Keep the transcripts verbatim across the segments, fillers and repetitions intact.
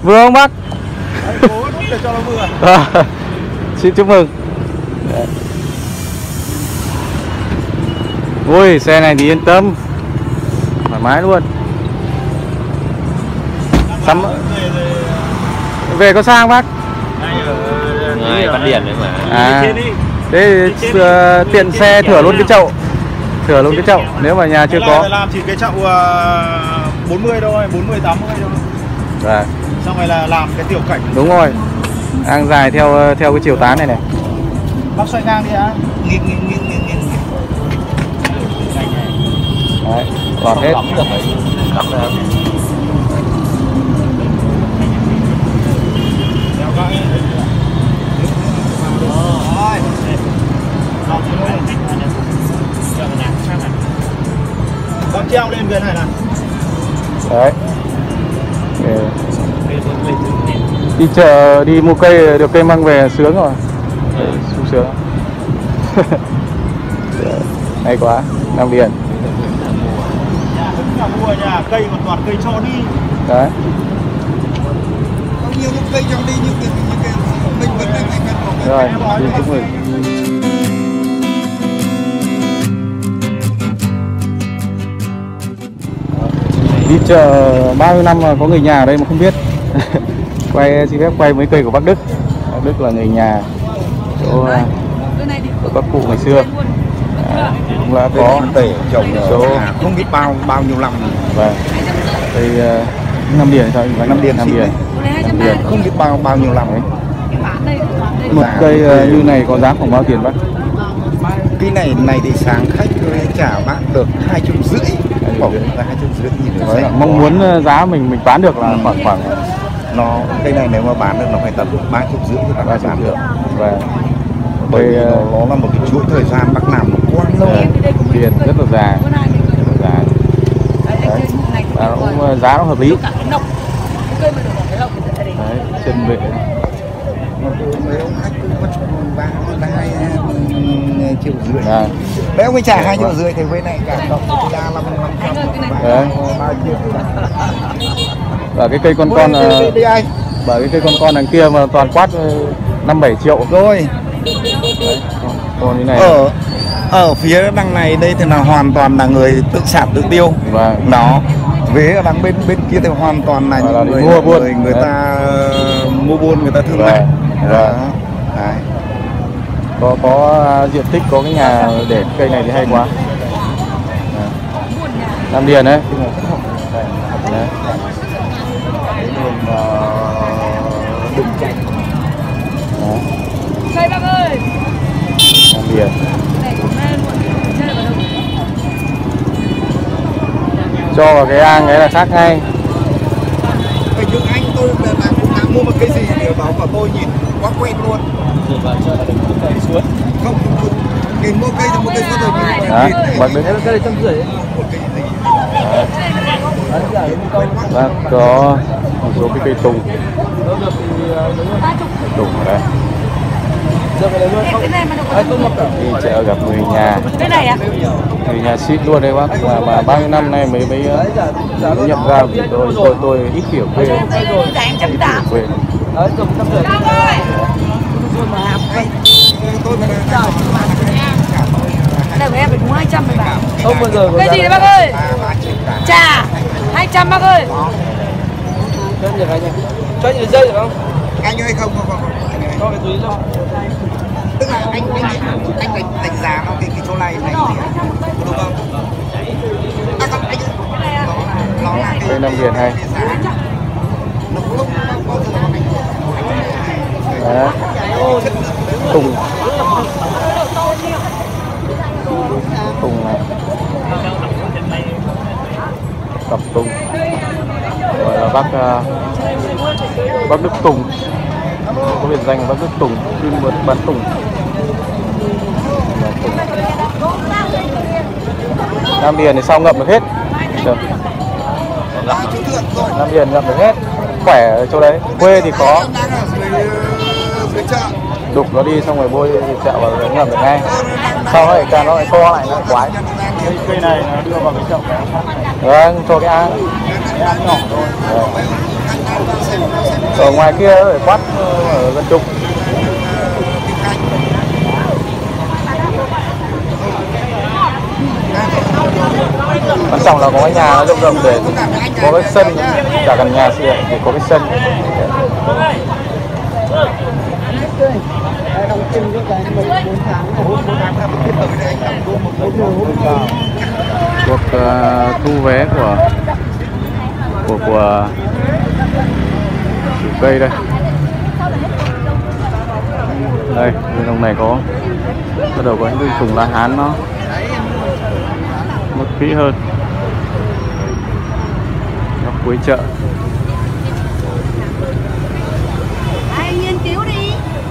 Vừa không bác? Đấy, cố đút để cho nó vừa. À, xin chúc mừng. Đấy. Ui, xe này thì yên tâm, thoải mái luôn. Sắm về có sang bác? Ngay Văn Điển đấy mà. À, thế uh, tiện xe thửa luôn cái chậu, thửa luôn cái chậu nếu mà nhà chưa có. Làm chỉ cái chậu uh, bốn mươi thôi, bốn mươi tám mươi thôi. Dạ. Xong rồi là làm cái tiểu cảnh. Đúng rồi, đang dài theo theo cái chiều tán này này. Bác xoay ngang đi á. Nghiêng nghiêng nghiêng nghiêng nghiêng. Đấy, lọt hết. Cắm được đấy. Cắm được. Con treo lên cái này này. Đấy. Đi chợ đi mua cây được cây măng về sướng rồi. Sung sướng. Hay quá, Nam Điền. Nhà mua nhà cây mà toàn cây cho đi. Đấy. Có nhiều những cây cho đi như cái như cái mình vẫn đang ngày ngày Rồi, xin chúc mừng. Đi chợ bao nhiêu năm mà có người nhà ở đây mà không biết. Quay xin phép quay mấy cây của bác Đức. Bác Đức là người nhà chỗ của các cụ ngày xưa. À, cũng đã có tể trồng số không biết bao bao nhiêu năm. Vâng. Đây uh, Nam Điền sao? Nam Điền, Nam Điền. Nam Điền không biết bao bao nhiêu năm ấy. Một cây uh, như này có giá khoảng bao tiền bác? Cái này này thì sáng khách tôi trả bác được hai trăm rưỡi. Khoảng là hai trăm rưỡi gì nữa. Là mong muốn giá mình mình bán được là ừ. khoảng khoảng nó cây này nếu mà bán được nó phải tầm ba trăm rưỡi thì bán bán được. Và bởi vì nó, nó là một cái chuỗi thời gian bác làm nó quá lâu. Tiền rất là dài, rất là dài. Đấy. Và nó cũng giá nó hợp lý. Đấy, chân vệ. Mấy ông khách cứ mất ba hai triệu rưỡi. À. Mấy ông mới trả hai triệu rưỡi thì với này cả cộng thì ra là năm trăm ba triệu. Và cái cây con con và cái cây con con đằng kia mà toàn quát năm bảy triệu rồi. Đấy. Còn như này ở ở phía đằng này đây thì là hoàn toàn là người tự sản tự tiêu. Vâng. Đó. Vế ở đằng bên bên kia thì hoàn toàn là những người mua buôn, người, người ta mua buôn, người ta thương mại. Đấy. Có có diện tích, có cái nhà để cây này thì hay quá. Đấy. Nam Điền đấy. Đấy. Đừng chạy. Đây bác ơi. Nam Điền. Cho vào cái ang ấy là khác ngay. Vậy nhưng anh tôi là cũng đang mua một cái gì để báo của tôi nhìn quá quen luôn. Không, cái mua cây thì mua cây suốt rồi. Hả? Bác Đức. Cây trăm rưỡi. Bác có một số cái cây tùng. Tùng ở đây. Đi chợ gặp người nhà. Cái này à? Người nhà ship luôn đấy bác, mà, mà bao nhiêu năm nay mới mới nhập ra của tôi, tôi tôi ít hiểu quê. Quê. Đây của em phải đúng hai trăm rồi bà. Không bao giờ. Cái gì đấy bác ơi? Trà hai trăm bác ơi. Cho anh nhỉ? Cho anh dây được không? Anh ơi không không không. Cho cái túi cho. Tức là anh anh anh đánh đánh giá nó cái cái chỗ này này đúng không? À không anh nó là Cây Nam Điền hay. Đấy. Tùng. Tùng này. Cặp tùng. Gọi là bác uh, bác Đức Tùng. Có biệt danh là bác Đức Tùng, chuyên bán tùng. Nam Điền thì sao ngậm được hết. Được. Nam Điền ngậm được hết. Khỏe ở chỗ đấy. Quê thì có. Đục nó đi xong rồi bôi chợ vào nó ngậm được ngay. Sau đó cả nó lại co lại nó quái. cây này nó đưa vào cái chậu này. Vâng, cho cái ang. Nhỏ thôi. Ở ngoài kia phải quát ở gần trục. Quan trọng là có cái nhà nó rộng rộng để có cái sân, cả căn nhà xưa để có cái sân. Cuộc uh, thu vé của của của chủ cây đây. Đây, bên trong này có bắt đầu có những thùng lá hán nó mất kỹ hơn. Góc cuối chợ. Anh nghiên cứu đi.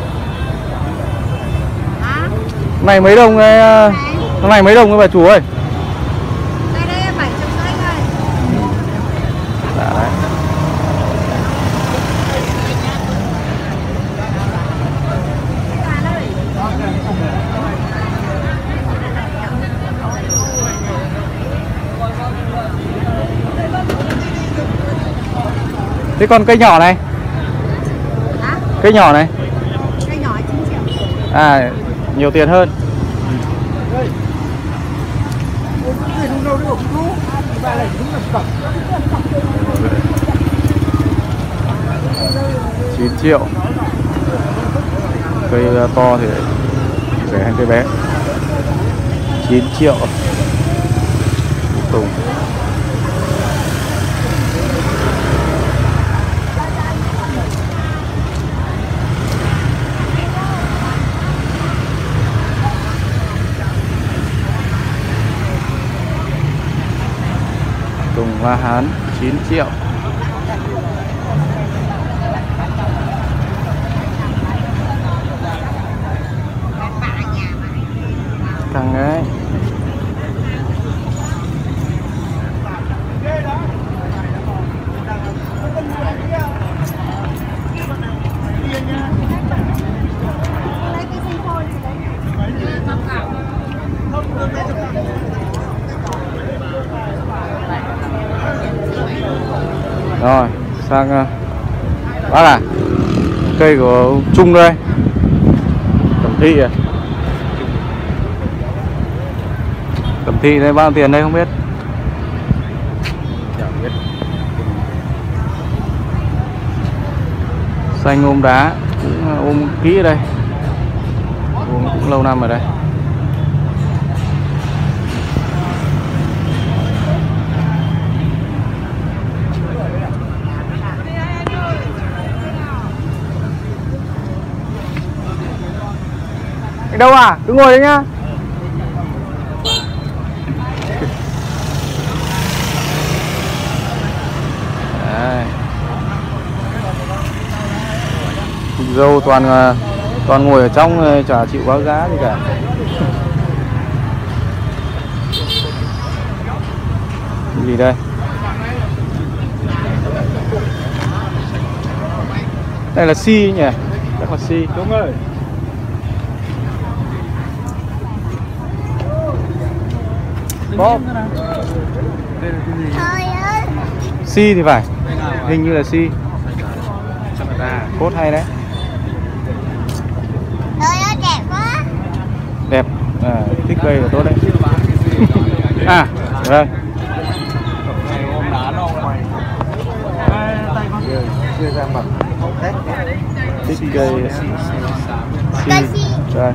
Hả? Này mấy đồng này, cái này mấy đồng các bà chủ ơi? Đây đây bảy trăm rưỡi thôi. Dạ đấy. Thế còn cây nhỏ này? Hả? Cây nhỏ này? Cây nhỏ chín triệu. À, nhiều tiền hơn. chín triệu. Cây to thì rẻ hơn cây bé. chín triệu. Tùng. Tùng La Hán chín triệu. Thằng ấy. Rồi, sang uh, bác à, cây của Trung đây, Cẩm Thị à. Cẩm Thị đây bao tiền đây không biết. Xanh ôm đá, cũng ôm kỹ ở đây, ôm cũng lâu năm ở đây. Đâu à? Cứ ngồi đấy nhá. Đấy. Dâu toàn toàn ngồi ở trong, chả chịu báo giá gì cả. Gì đây? Đây là si nhỉ? Chắc là si. Đúng rồi. Có. Si thì phải. Hình như là si. Cốt hay đấy. Đẹp quá. Đẹp. À, thích cây là tốt đấy. À, vâng. Chưa ra mặt. Thích cây. Si. Rồi.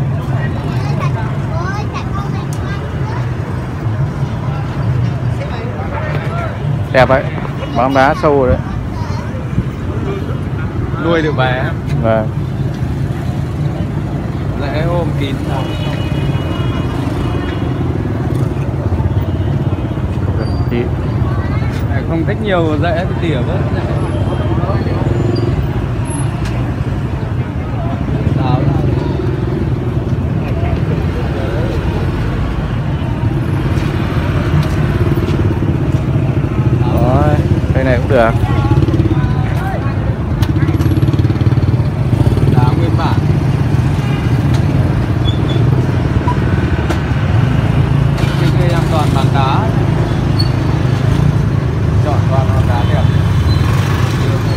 Đẹp đấy, bám đá sâu rồi đấy. Nuôi được bé. Vâng. Rễ ôm kín. Không thích nhiều rễ thì tỉa bớt. Cây này cũng được. Đá nguyên bản. Cái cây em toàn bằng đá. Chọn toàn bằng đá đẹp.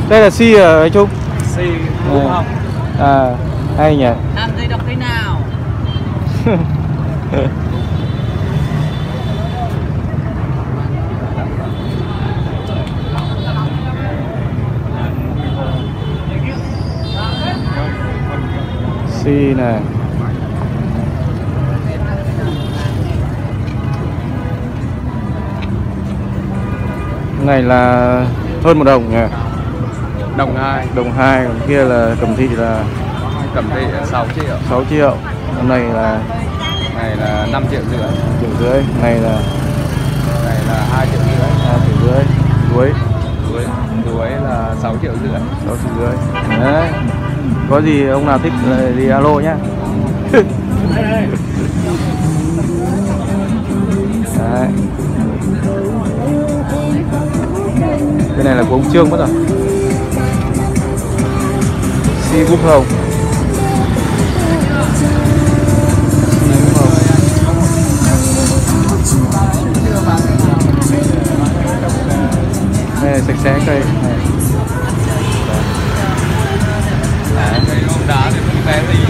Đây là xi à anh Trung? Xi đúng không? À, hay nhỉ. Làm gì đọc cái nào? Xi này. Này là hơn một đồng nhỉ? Đồng hai. Đồng hai, còn kia là Cẩm Thị là Cẩm Thị sáu triệu. sáu triệu. Hôm nay là Này là năm triệu rưỡi. triệu rưỡi. Này là Này là hai triệu rưỡi. hai triệu rưỡi. Đuối Đuối, đuối là sáu triệu rưỡi. sáu triệu rưỡi. Đấy. Có gì ông nào thích là đi alo nhá. Đấy. Cái này là của ông Trương mất rồi. Xi búp hồng. Xi búp hồng. Đây là sạch sẽ cây này. À, cây ông đá thì không bé gì.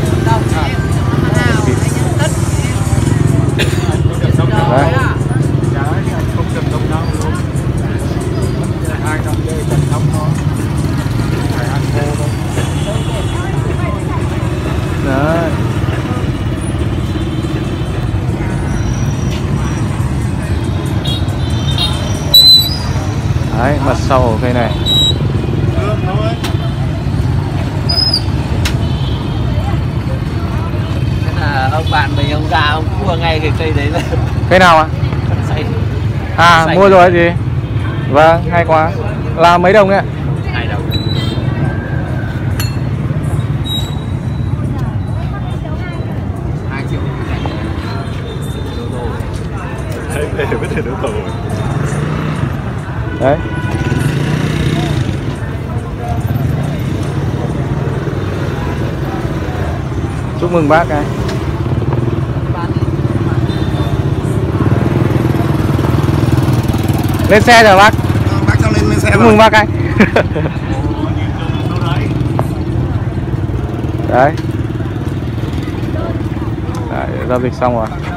Đấy. Không cần đông đâu luôn. Hai năm chơi cần đông thôi. Phải ăn khô thôi. Đấy. Đấy, mặt sau của cây này. À, ông bạn mình ông ra ông mua ngay cái cây đấy. Cây nào ạ? Xay. À, Xay. mua rồi gì? Vâng, hay quá. Là mấy đồng đấy ạ? Hai đồng. Hai triệu. Đấy, về với thể đấu thầu. Đấy. Chúc mừng bác cái. Lên xe rồi bác. Bác cho lên lên xe Chúc rồi. mừng bác cái. Đấy. Đấy, giao dịch xong rồi.